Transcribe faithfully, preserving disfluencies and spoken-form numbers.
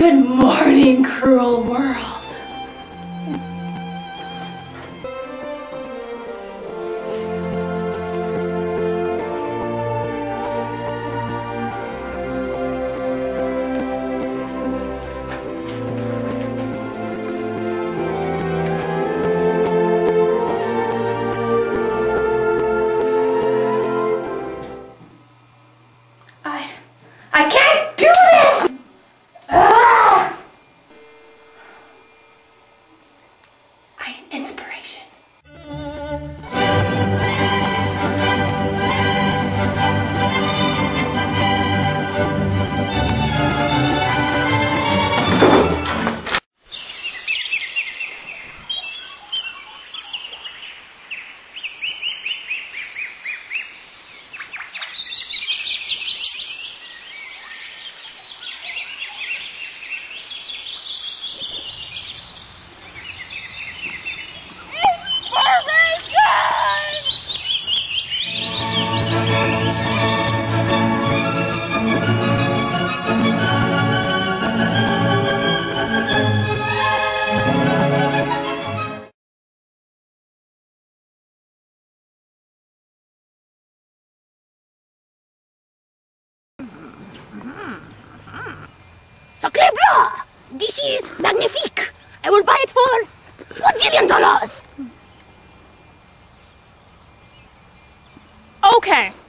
Good morning, cruel world. I... I can't do this! Ah! I am inspiration. Sacré bleu! This is magnifique! I will buy it for one zillion dollars! Okay.